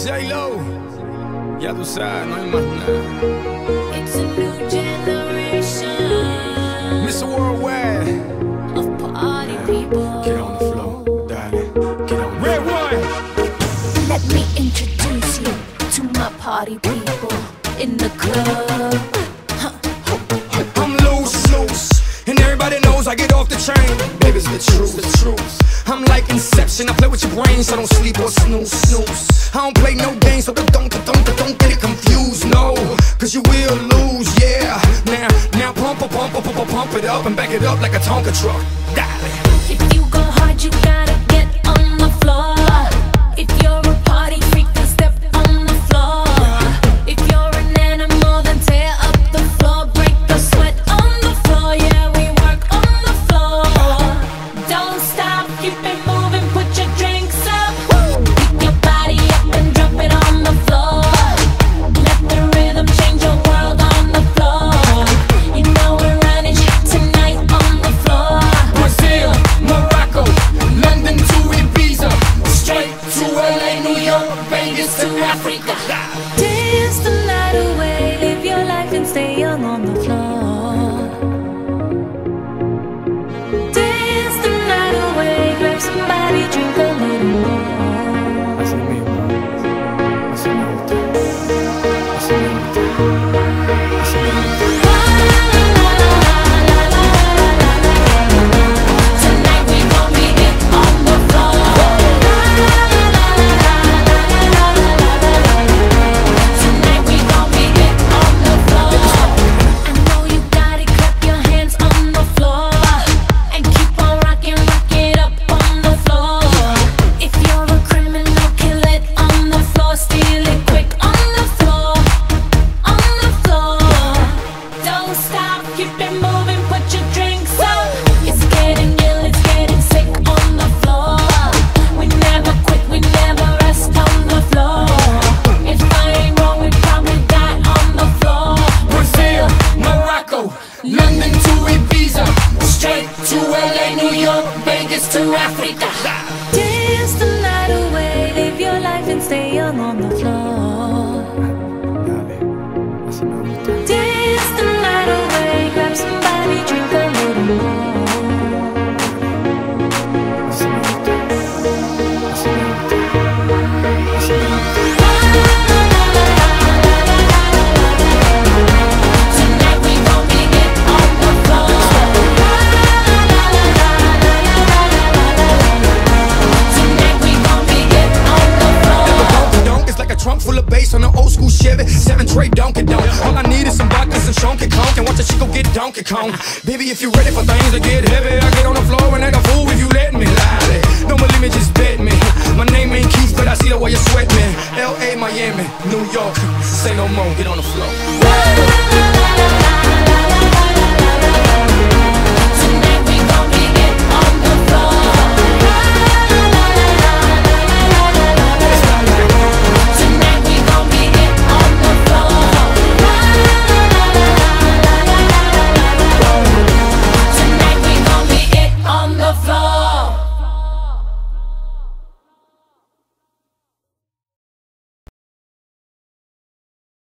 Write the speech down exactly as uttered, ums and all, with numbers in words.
J-Lo, ya tú sabes, no hay más nada. It's a new generation, mister Worldwide, of party people. get on the floor, darling, get on. Red one. Let me introduce you to my party people in the club. Huh. I'm loose, loose, and everybody knows I get off the train. Baby, it's the truth, the truth. I'm like Inception, I play with your brain, so don't sleep or snooze, snooze. I don't play no games, so don't, don't, don't, don't get it confused, no, cause you will lose, yeah. Now, now pump, pump, pump, pump, pump it up and back it up like a Tonka truck, darling. If you go hard, you gotta get on the floor. If you're a party freak, then step on the floor. If you're an animal, then tear up the floor. Break the sweat on the floor, yeah, we work on the floor. Don't stop, keep it moving, put your drinks up. Pick your body up and drop it on the floor. Let the rhythm change your world on the floor. You know we're running tonight on the floor. Brazil, Morocco, London to Ibiza, straight to L A, New York, Vegas to Africa. Dance the night away, live your life and stay young on the floor. Dance the night away, grab somebody, drink a little more. Así mismo, así me gusta, así me gusta, así me gusta. Tonight we gon' be it on the floor. Tonight we gon' be it on the floor. I know you got it, clap your hands on the floor. And keep on rocking, rock it up on the floor. If you're a criminal, kill it on the floor. Steal it quick on the floor. On the floor. Don't stop, keep it moving, put your drinks up. It's getting ill, it's getting sick on the floor. We never quit, we never rest on the floor. If I ain't wrong, we probably die on the floor. Brazil, Morocco, London to Ibiza, straight to L A, New York, Vegas to Africa. Dance the night away, live your life and stay young on the floor. Dale, así me gusta. Dance the night away, grab somebody, drink a little more. Así me gusta, así me gusta, así me gusta. Tonight we gon' be it on the floor. Tonight we gon' be it on the floor. Donk is like a trunk full of bass on an old school Chevy, seven tray Donkey Donk. All I need is some vodka, some Shonky Conk, and watch a chico get Donkey Kong. Baby, if you ready for things to get heavy, I get on the floor and act a fool if you let me. Lie. Don't believe me, just bet me. My name ain't Keith, but I see the way you sweat me. L A, Miami, New York, say no more, get on the floor.